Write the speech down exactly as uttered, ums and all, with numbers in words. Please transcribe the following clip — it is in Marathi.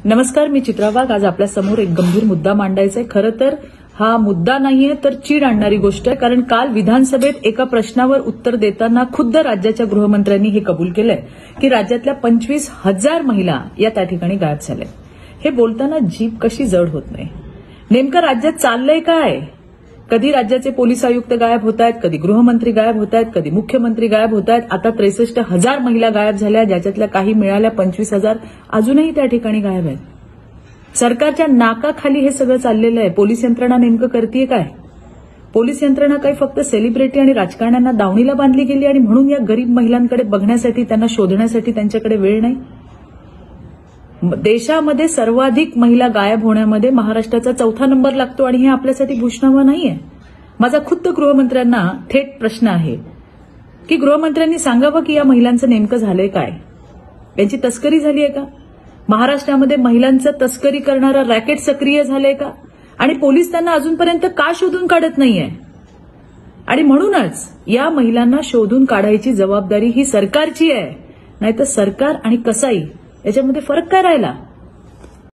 नमस्कार, मी चित्रा वाघ. आज आपल्या समोर एक गंभीर मुद्दा मांडायचा आहे. खरं तर हा मुद्दा नाहीये तर चीड आणणारी गोष्ट आहे. कारण काल विधानसभेत एका प्रश्नावर उत्तर देताना खुद्द राज्याच्या गृहमंत्र्यांनी हे कबूल केलंय की राज्यातल्या पंचवीस हजार महिला या त्या ठिकाणी गायब झाल्या. हे बोलताना जीभ कशी जड होत नाही. नेमकं राज्यात चाललंय काय? कधी राज्याचे पोलीस आयुक्त गायब होत आहेत, कधी गृहमंत्री गायब होत आहेत, कधी मुख्यमंत्री गायब होत आहेत. आता त्रेसष्ट हजार महिला गायब झाल्या, ज्याच्यातल्या काही मिळाल्या पंचवीस हजार अजूनही त्या ठिकाणी गायब आहेत. सरकारच्या नाकाखाली हे सगळं चाललेलं आहे. पोलीस यंत्रणा नेमकं करतीये काय? पोलीस यंत्रणा काही फक्त सेलिब्रिटी आणि राजकारण्यांना दावणीला बांधली गेली आणि म्हणून या गरीब महिलांकडे बघण्यासाठी, त्यांना शोधण्यासाठी त्यांच्याकडे वेळ नाही? देशामध्ये सर्वाधिक महिला गायब होण्यामध्ये महाराष्ट्राचा चौथा नंबर लागतो आणि हे आपल्यासाठी भूषणामा नाहीये. माझा खुद्द गृहमंत्र्यांना थेट प्रश्न आहे की गृहमंत्र्यांनी सांगावं की या महिलांचं नेमकं झालंय काय? त्यांची तस्करी झाली आहे का? महाराष्ट्रामध्ये महिलांचं तस्करी करणारं रॅकेट सक्रिय झालंय का? आणि पोलीस त्यांना अजूनपर्यंत का शोधून काढत नाहीये? आणि म्हणूनच या महिलांना शोधून काढायची जबाबदारी ही सरकारची आहे. नाहीतर सरकार आणि कसाई याच्यामध्ये फरक काय राहिला?